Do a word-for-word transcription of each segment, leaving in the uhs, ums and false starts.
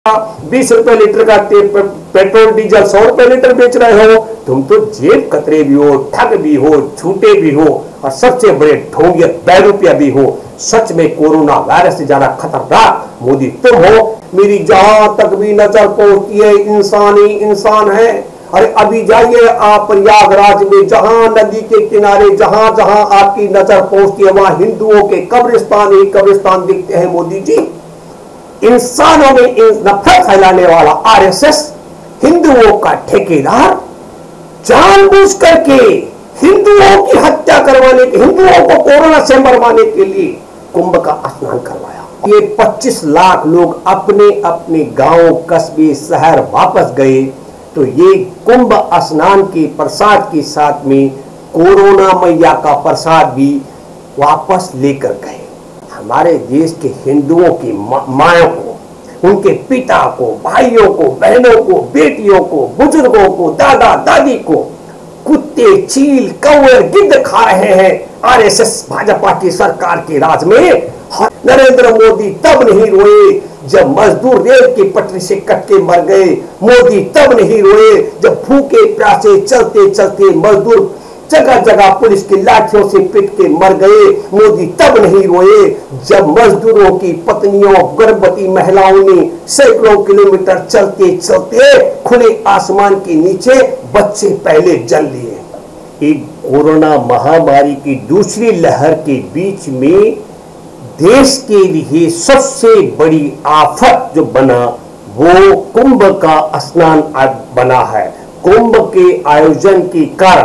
बीस रुपए लीटर का पेट्रोल डीजल सौ रुपए लीटर बेच रहे हो। तुम तो जेब कतरे भी हो, ठग भी हो, झूठे भी हो और सबसे बड़े ढोंगिया बैरूपिया भी हो। सच में कोरोना वायरस से ज्यादा खतरनाक मोदी तुम हो। मेरी जहां तक भी नजर पहुंचती है इंसान ही इंसान है। अरे अभी जाइए आप प्रयागराज में, जहां नदी के किनारे जहां जहां आपकी नजर पहुंचती है वहां हिंदुओं के कब्रिस्तान ही कब्रिस्तान दिखते हैं। मोदी जी, इंसानों में नफरत फैलाने वाला आरएसएस हिंदुओं का ठेकेदार जानबूझ करके हिंदुओं की हत्या करवाने के, हिंदुओं को कोरोना से मरवाने के लिए कुंभ का स्नान करवाया। ये पच्चीस लाख लोग अपने अपने गांव, कस्बे, शहर वापस गए तो ये कुंभ स्नान के प्रसाद के साथ में कोरोना मैया का प्रसाद भी वापस लेकर गए। हमारे देश के हिंदुओं की मायों को, उनके पिता को, भाइयों को, बहनों को, बेटियों को, बुजुर्गों को, दादा दादी को कुत्ते, चील, कौवे, गिद्ध खा रहे हैं आरएसएस भाजपा की सरकार के राज में। नरेंद्र मोदी तब नहीं रोए जब मजदूर रेल की पटरी से कट के मर गए। मोदी तब नहीं रोए जब भूखे प्यासे चलते चलते मजदूर जगह जगह पुलिस की लाठियों से पिट के मर गए। मोदी तब नहीं रोए जब मजदूरों की पत्नियों, गर्भवती महिलाओं ने सैकड़ों किलोमीटर चलते चलते खुले आसमान के नीचे बच्चे पहले जल लिए। एक कोरोना महामारी की दूसरी लहर के बीच में देश के लिए सबसे बड़ी आफत जो बना वो कुंभ का स्नान बना है। कुंभ के आयोजन के कारण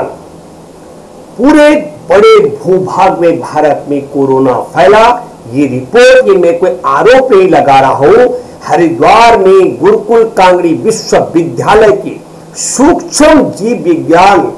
पूरे बड़े भूभाग में भारत में कोरोना फैला। ये रिपोर्ट, ये मैं कोई आरोप नहीं लगा रहा हूं। हरिद्वार में गुरुकुल कांगड़ी विश्वविद्यालय के सूक्ष्म जीव विज्ञान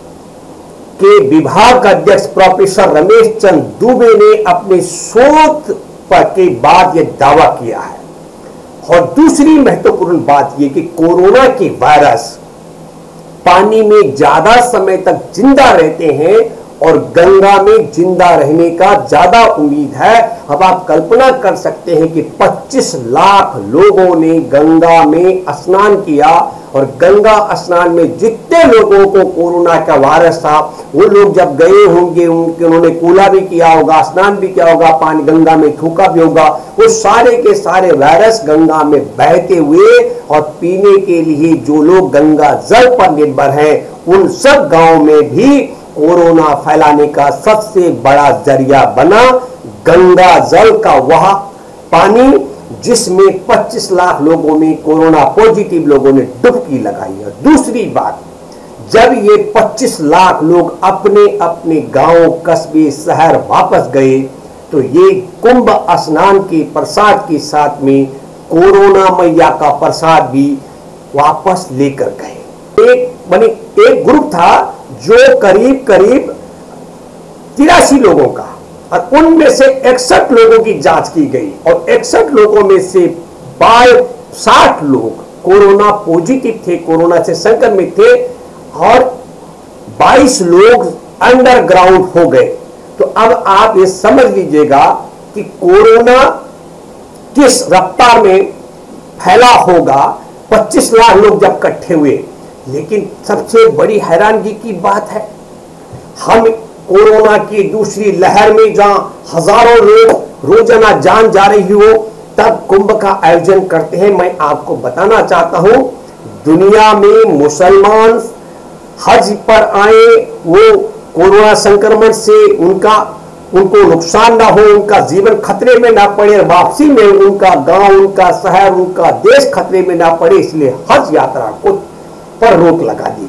के विभाग अध्यक्ष प्रोफेसर रमेश चंद्र दुबे ने अपने शोध के बाद यह दावा किया है। और दूसरी महत्वपूर्ण बात यह कि कोरोना के वायरस पानी में ज्यादा समय तक जिंदा रहते हैं और गंगा में जिंदा रहने का ज्यादा उम्मीद है। अब आप कल्पना कर सकते हैं कि पच्चीस लाख लोगों ने गंगा में स्नान किया और गंगा स्नान में जितने लोगों को कोरोना का वायरस था वो लोग जब गए होंगे, उनके उन्होंने कूला भी किया होगा, स्नान भी किया होगा, पानी गंगा में थूका भी होगा, वो सारे के सारे वायरस गंगा में बहते हुए और पीने के लिए जो लोग गंगा जल पर निर्भर हैं उन सब गांव में भी कोरोना फैलाने का सबसे बड़ा जरिया बना गंगा जल का वह पानी जिसमें पच्चीस लाख लोगों में कोरोना पॉजिटिव लोगों ने डुबकी लगाई है। दूसरी बात, जब ये पच्चीस लाख लोग अपने अपने गांव, कस्बे, शहर वापस गए तो ये कुंभ स्नान के प्रसाद के साथ में कोरोना मैया का प्रसाद भी वापस लेकर गए। एक बनी एक ग्रुप था जो करीब करीब तिरासी लोगों का, और उनमें से इकसठ लोगों की जांच की गई और इकसठ लोगों में से साठ लोग कोरोना पॉजिटिव थे, कोरोना से संक्रमित थे और बाईस लोग अंडरग्राउंड हो गए। तो अब आप ये समझ लीजिएगा कि कोरोना किस रफ्तार में फैला होगा। पच्चीस लाख लोग जब इकट्ठे हुए, लेकिन सबसे बड़ी हैरानगी की बात है, हम कोरोना की दूसरी लहर में जहां हजारों लोग रोजाना जान जा रही हो तब कुंभ का आयोजन करते हैं। मैं आपको बताना चाहता हूं, दुनिया में मुसलमान हज पर आए, वो कोरोना संक्रमण से उनका उनको नुकसान ना हो, उनका जीवन खतरे में ना पड़े, वापसी में उनका गांव, उनका शहर, उनका देश खतरे में ना पड़े, इसलिए हज यात्रा को पर रोक लगा दी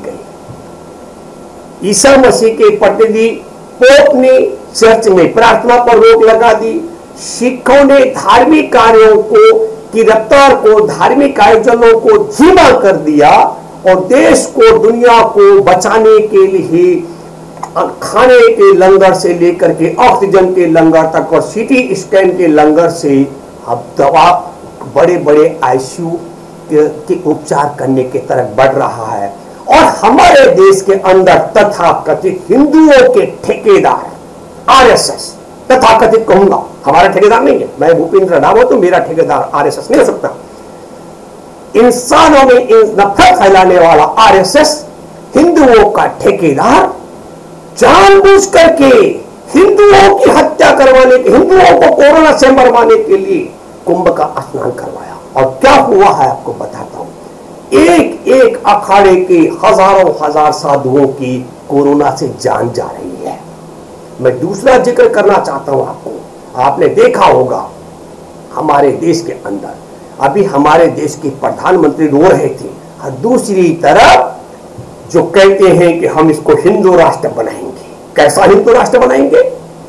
गई। ईसा मसीह के प्रतिनिधि पोप ने चर्च में प्रार्थना पर रोक लगा दी। सिखों ने धार्मिक कार्यों को की रफ्तार को, धार्मिक आयोजनों को धीमा कर दिया और देश को, दुनिया को बचाने के लिए खाने के लंगर से लेकर के ऑक्सीजन के लंगर तक और सीटी स्कैन के लंगर से अब दवा बड़े बड़े आईसीयू के, के उपचार करने की तरफ बढ़ रहा है। और हमारे देश के अंदर तथाकथित हिंदुओं के ठेकेदार आरएसएस, तथाकथित कहूंगा, हमारा ठेकेदार नहीं है, मैं भूपेंद्र रावत हूं, मेरा ठेकेदार आरएसएस नहीं हो सकता। इंसानों में नफरत फैलाने वाला आरएसएस, हिंदुओं का ठेकेदार, जानबूझ करके हिंदुओं की हत्या करवाने के, हिंदुओं को कोरोना से मरवाने के लिए कुंभ का स्नान करवाया। और क्या हुआ है आपको बताता हूं। एक एक अखाड़े के हजारों हजार साधुओं की कोरोना से जान जा रही है। मैं दूसरा जिक्र करना चाहता हूं आपको, आपने देखा होगा हमारे देश के अंदर अभी हमारे देश के प्रधानमंत्री रो रहे थे, और दूसरी तरफ जो कहते हैं कि हम इसको हिंदू राष्ट्र बनाएंगे। कैसा हिंदू राष्ट्र बनाएंगे?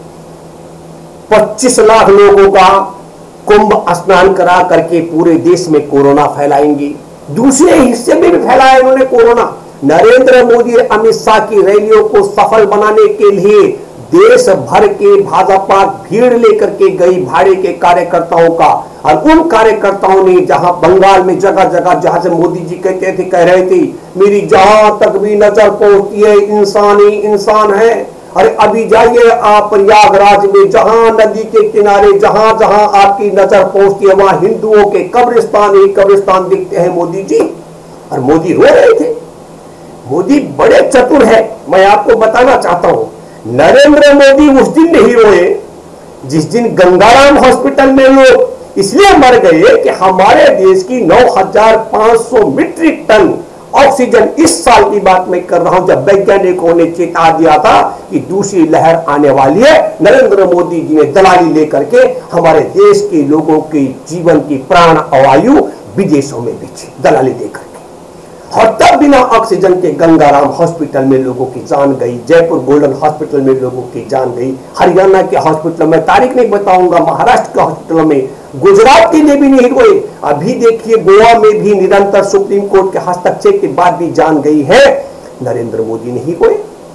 पच्चीस लाख लोगों का कुंभ स्नान करा करके पूरे देश में कोरोना फैलाएंगे। दूसरे हिस्से में भी फैलाया इन्होंने कोरोना। नरेंद्र मोदी और अमित शाह की रैलियों को सफल बनाने के लिए देश भर के भाजपा भीड़ लेकर के गई, भाड़े के कार्यकर्ताओं का। और उन कार्यकर्ताओं ने जहां बंगाल में जगह जगह जहां से मोदी जी कहते थे, कह रहे थे मेरी जहां तक भी नजर पहुंचती है इंसान ही इंसान है। अरे अभी जाइए आप प्रयागराज में, जहां नदी के किनारे जहां जहां आपकी नजर पहुंचती है वहां हिंदुओं के कब्रिस्तान ही कब्रिस्तान दिखते हैं मोदी जी। और मोदी रो रहे थे। मोदी बड़े चतुर है। मैं आपको बताना चाहता हूं, नरेंद्र मोदी उस दिन नहीं रोए जिस दिन गंगाराम हॉस्पिटल में लोग इसलिए मर गए कि हमारे देश की नौ हजार पांच सौ मीट्रिक टन ऑक्सीजन, इस साल की बात मैं कर रहा हूं जब वैज्ञानिकों ने चेता दिया था कि दूसरी लहर आने वाली है, नरेंद्र मोदी जी ने दलाली लेकर के हमारे देश के लोगों के जीवन की प्राण वायु विदेशों में बेची, दलाली देकर के। और तब बिना ऑक्सीजन के गंगाराम हॉस्पिटल में लोगों की जान गई, जयपुर गोल्डन हॉस्पिटल में लोगों की जान गई, हरियाणा के हॉस्पिटल में, तारीख नहीं बताऊंगा, महाराष्ट्र के हॉस्पिटल में, गुजरात के लिए भी नहीं हुए। अभी देखिए गोवा में भी निरंतर सुप्रीम कोर्ट के हस्तक्षेप के बाद भी जान गई है, नरेंद्र मोदी नहीं हुए।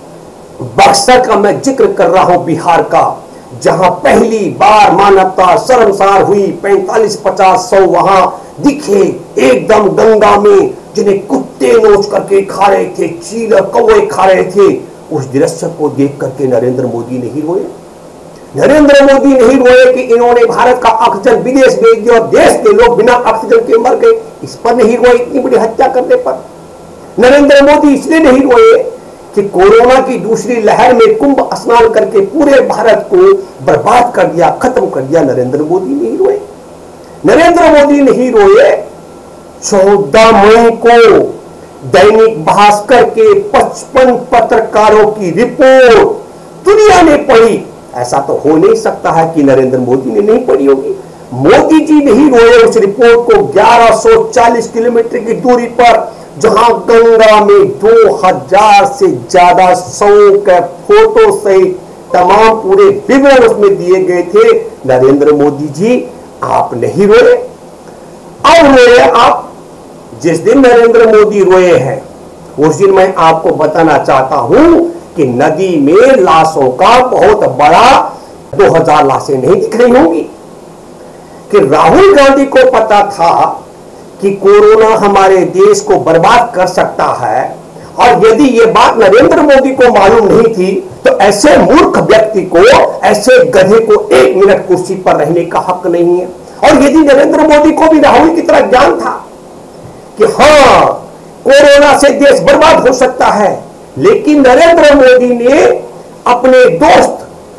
बक्सर का मैं जिक्र कर रहा हूं, बिहार का, जहां पहली बार मानवता शर्मसार हुई, पैंतालीस पचास सौ वहां दिखे एकदम गंगा में, जिन्हें कुत्ते नोच करके खा रहे थे, चील कौवे खा रहे थे। उस दृश्य को देख करके नरेंद्र मोदी नहीं रोए। नरेंद्र मोदी नहीं रोए कि इन्होंने भारत का ऑक्सीजन विदेश भेज दिया और देश के लोग बिना ऑक्सीजन के मर गए। इस पर नहीं रोए, इतनी बड़ी हत्या करने पर। नरेंद्र मोदी इसलिए नहीं रोए कि कोरोना की दूसरी लहर में कुंभ स्नान करके पूरे भारत को बर्बाद कर दिया, खत्म कर दिया। नरेंद्र मोदी नहीं रोए। नरेंद्र मोदी नहीं रोए चौदह मई को दैनिक भास्कर के पचपन पत्रकारों की रिपोर्ट दुनिया ने पढ़ी। ऐसा तो हो नहीं सकता है कि नरेंद्र मोदी ने नहीं पढ़ी होगी। मोदी जी नहीं रोए उस रिपोर्ट को। ग्यारह सौ चालीस किलोमीटर की दूरी पर जहां गंगा में दो हजार से ज्यादा सौ के फोटो सहित तमाम पूरे विवरण उसमें दिए गए थे, नरेंद्र मोदी जी आप नहीं रोए। अब रोए आप। जिस दिन नरेंद्र मोदी रोए हैं उस दिन मैं आपको बताना चाहता हूं कि नदी में लाशों का बहुत बड़ा दो हजार लाशें नहीं दिख रही होंगी। कि राहुल गांधी को पता था कि कोरोना हमारे देश को बर्बाद कर सकता है, और यदि यह बात नरेंद्र मोदी को मालूम नहीं थी तो ऐसे मूर्ख व्यक्ति को, ऐसे गधे को एक मिनट कुर्सी पर रहने का हक नहीं है। और यदि नरेंद्र मोदी को भी राहुल की तरह ज्ञान था कि हां कोरोना से देश बर्बाद हो सकता है, लेकिन नरेंद्र मोदी ने अपने दोस्त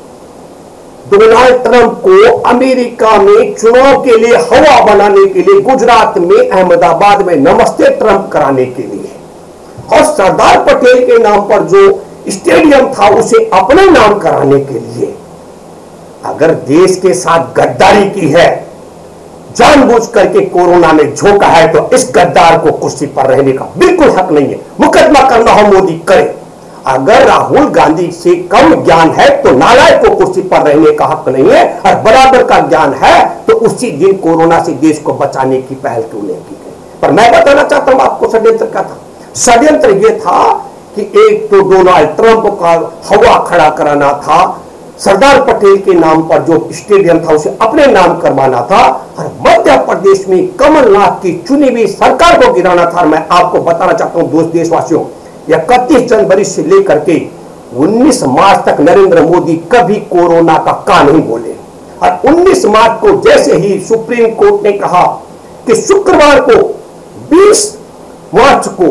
डोनाल्ड ट्रंप को अमेरिका में चुनाव के लिए हवा बनाने के लिए गुजरात में अहमदाबाद में नमस्ते ट्रंप कराने के लिए, और सरदार पटेल के नाम पर जो स्टेडियम था उसे अपने नाम कराने के लिए, अगर देश के साथ गद्दारी की है, जानबूझ करके कोरोना में झोंका है, तो इस गद्दार को कुर्सी पर रहने का बिल्कुल हक नहीं है। मुकदमा करना हो मोदी करे। अगर राहुल गांधी से कम ज्ञान है तो नालायक को कुर्सी पर रहने का हक नहीं है, और बराबर का ज्ञान है तो उसी दिन कोरोना से देश को बचाने की पहल क्यों नहीं की गई। पर मैं बताना चाहता हूं आपको षड्यंत्र क्या था। षड्यंत्र यह था कि एक तो डोनाल्ड ट्रंप का हवा खड़ा कराना था, सरदार पटेल के नाम पर जो स्टेडियम था उसे अपने नाम करवाना था, और मध्य प्रदेश में कमलनाथ की चुनी हुई सरकार को गिराना था। मैं आपको बताना चाहता हूं दोस्त देशवासियों, इकतीस जनवरी से लेकर के उन्नीस मार्च तक नरेंद्र मोदी कभी कोरोना का का नहीं बोले। और उन्नीस मार्च को जैसे ही सुप्रीम कोर्ट ने कहा कि शुक्रवार को बीस मार्च को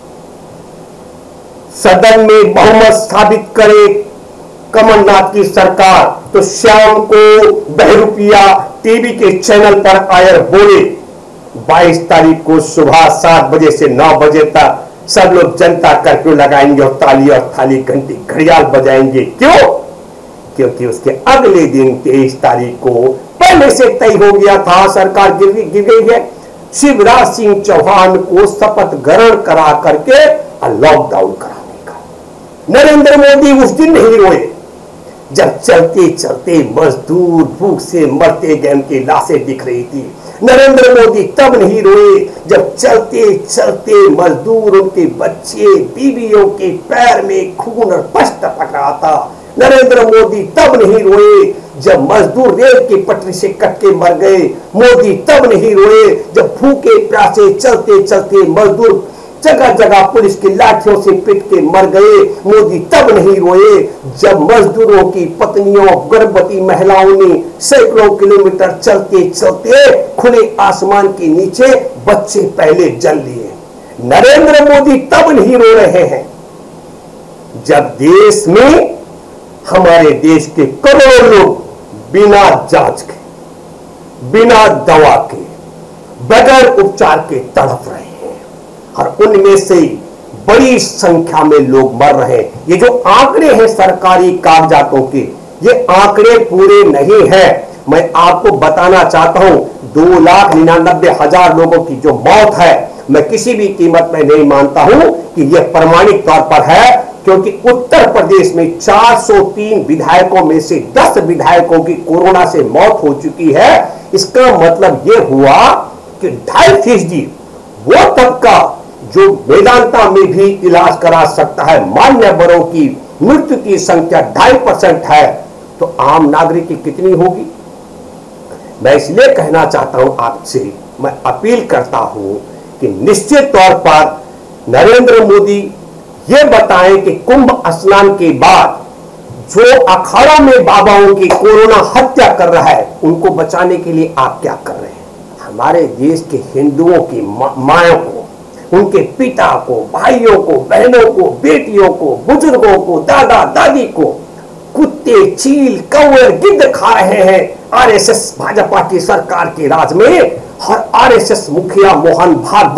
सदन में बहुमत साबित करे कमलनाथ की सरकार, तो शाम को बहरूपिया टीवी के चैनल पर आयर बोले बाईस तारीख को सुबह सात बजे से नौ बजे तक सब लोग जनता कर्फ्यू लगाएंगे और ताली और थाली घंटी घड़ियाल बजाएंगे। क्यों? क्योंकि उसके अगले दिन तेईस तारीख को पहले से तय हो गया था, सरकार गिर गिर गई है, शिवराज सिंह चौहान को शपथ ग्रहण करा करके लॉकडाउन कराने का। नरेंद्र मोदी उस दिन नहीं रोए जब चलते चलते मजदूर भूख से मरते गए, उनकी लाशें दिख रही थी। नरेंद्र मोदी तब नहीं रोए जब चलते चलते मजदूर, उनके बच्चे बीवियों के पैर में खून और पश्च टपक रहा था। नरेंद्र मोदी तब नहीं रोए जब मजदूर रेल की पटरी से कट के मर गए। मोदी तब नहीं रोए जब भूखे प्यासे चलते चलते मजदूर जगह जगह पुलिस की लाठियों से पिट के मर गए। मोदी तब नहीं रोए जब मजदूरों की पत्नियों, गर्भवती महिलाओं ने सैकड़ों किलोमीटर चलते चलते खुले आसमान के नीचे बच्चे पहले जल लिए। नरेंद्र मोदी तब नहीं रो रहे हैं जब देश में हमारे देश के करोड़ों लोग बिना जांच के, बिना दवा के, बगैर उपचार के तड़प रहे हैं और उनमें से बड़ी संख्या में लोग मर रहे हैं। ये जो आंकड़े हैं सरकारी कागजातों के, ये आंकड़े पूरे नहीं हैं। मैं आपको बताना चाहता हूं दो लाख निन्यानबे हजार लोगों की जो मौत है, मैं किसी भी कीमत में नहीं मानता हूं कि यह प्रमाणिक तौर पर है, क्योंकि उत्तर प्रदेश में चार सौ तीन विधायकों में से दस विधायकों की कोरोना से मौत हो चुकी है। इसका मतलब यह हुआ कि ढाई फीसदी वो तबका जो वेदांता में भी इलाज करा सकता है, मान्य बड़ों की मृत्यु की संख्या ढाई परसेंट है, तो आम नागरिक की कितनी होगी? मैं इसलिए कहना चाहता हूं आपसे, मैं अपील करता हूं कि निश्चित तौर पर नरेंद्र मोदी ये बताएं कि कुंभ स्नान के बाद जो अखाड़ा में बाबाओं की कोरोना हत्या कर रहा है, उनको बचाने के लिए आप क्या कर रहे हैं? हमारे देश के हिंदुओं की मायों को, उनके पिता को, भाइयों को, बहनों को, बेटियों को, बुजुर्गों को, दादा दादी को कुत्ते, चील, कौवे, गिद्ध खा रहे हैं आरएसएस भाजपा की सरकार के राज में। और आरएसएस मुखिया मोहन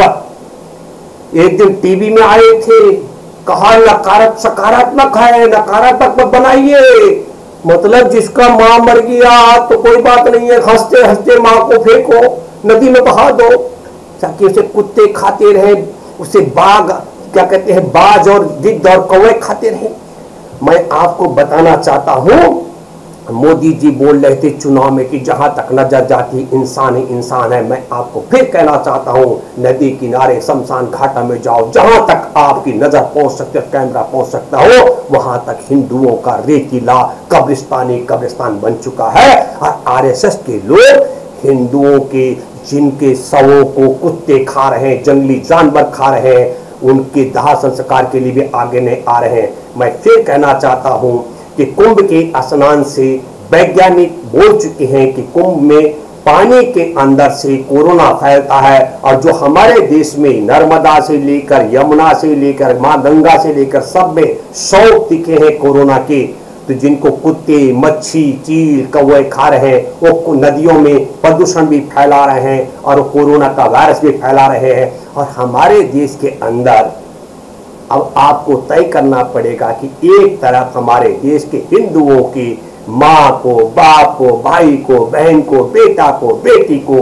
भागवत एक दिन टीवी में आए थे, कहा नकारात्मक सकारात्मक है, नकारात्मक बनाइए, मतलब जिसका मां मर गया तो कोई बात नहीं है, हंसते हंसते मां को फेंको, नदी में बहा दो, ताकि उसे कुत्ते खाते रहे, उसे बाघ क्या कहते हैं, बाज और गिद्ध और कौवे खाते रहे। मैं आपको बताना चाहता हूं, मोदी जी बोल रहे थे चुनाव में कि जहां तक नजर जाती इंसान ही इंसान है। मैं आपको फिर कहना चाहता हूं, नदी किनारे शमशान घाटा में जाओ, जहां तक आपकी नजर पहुंच सकती है, कैमरा पहुंच सकता हो, वहां तक हिंदुओं का रेतीला कब्रिस्तानी कब्रिस्तान बन चुका है। और आरएसएस के लोग हिंदुओं के जिनके शवों को कुत्ते खा रहे हैं, जंगली जानवर खा रहे हैं, उनके दाह संस्कार के लिए भी आगे नहीं आ रहे हैं। मैं फिर कहना चाहता हूं कि कुंभ के स्नान से वैज्ञानिक बोल चुके हैं कि कुंभ में पानी के अंदर से कोरोना फैलता है। और जो हमारे देश में नर्मदा से लेकर यमुना से लेकर मां गंगा से लेकर सब में सौ दिखे हैं कोरोना के, तो जिनको कुत्ते, मच्छी, चील, कौवे खा रहे हैं, वो नदियों में प्रदूषण भी फैला रहे हैं और कोरोना का वायरस भी फैला रहे हैं। और हमारे देश के अंदर अब आपको तय करना पड़ेगा कि एक तरफ हमारे देश के हिंदुओं की माँ को, बाप को, भाई को, बहन को, बेटा को, बेटी को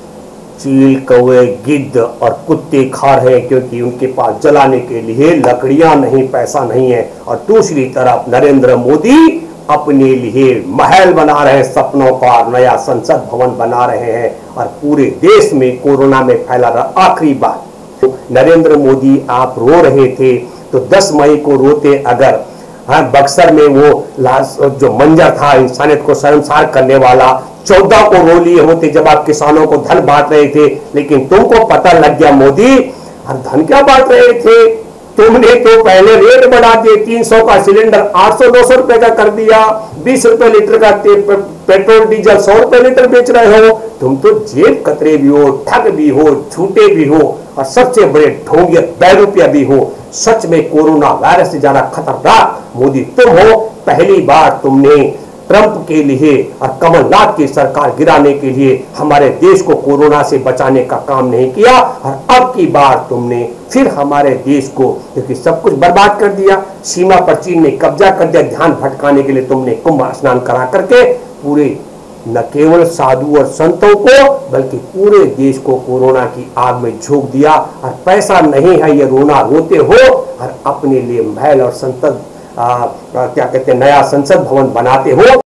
चील, कौवे, गिद्ध और कुत्ते खा रहे हैं, क्योंकि उनके पास जलाने के लिए लकड़ियां नहीं, पैसा नहीं है। और दूसरी तरफ नरेंद्र मोदी अपने लिए महल बना रहे हैं, सपनों का नया संसद भवन बना रहे हैं और पूरे देश में कोरोना में फैला रहा। आखिरी बात, नरेंद्र मोदी आप रो रहे थे तो दस मई को रोते अगर, हाँ, बक्सर में वो लाश जो मंजर था इंसानियत को शर्मसार करने वाला, चौदह को रो लिए होते जब आप किसानों को धन बांट रहे थे। लेकिन तुमको पता लग गया मोदी, और धन क्या बांट रहे थे, तुमने तो पहले रेट बढ़ा दिए, तीन सौ का सिलेंडर आठ सौ दो सौ रुपए का कर दिया, बीस रुपए लीटर का पेट्रोल डीजल सौ रुपए लीटर बेच रहे हो, तुम तो जेब कतरे भी हो, ठग भी हो, झूठे भी हो और सबसे बड़े ढोंगिया बैरूपिया भी हो। सच में कोरोना वायरस से ज्यादा खतरनाक मोदी तुम हो। पहली बार तुमने ट्रंप के लिए और कमलनाथ की सरकार गिराने के लिए हमारे देश को कोरोना से बचाने का काम नहीं किया, और अब की बार तुमने फिर हमारे देश को, क्योंकि सब कुछ बर्बाद कर दिया। सीमा पर चीन ने कब्जा कर दिया, ध्यान भटकाने के लिए तुमने कुंभ स्नान करा करके पूरे न केवल साधु और संतों को बल्कि पूरे देश को कोरोना की आग में झोंक दिया। और पैसा नहीं है ये रोना रोते हो, और अपने लिए महल और संसद क्या कहते हैं नया संसद भवन बनाते हो।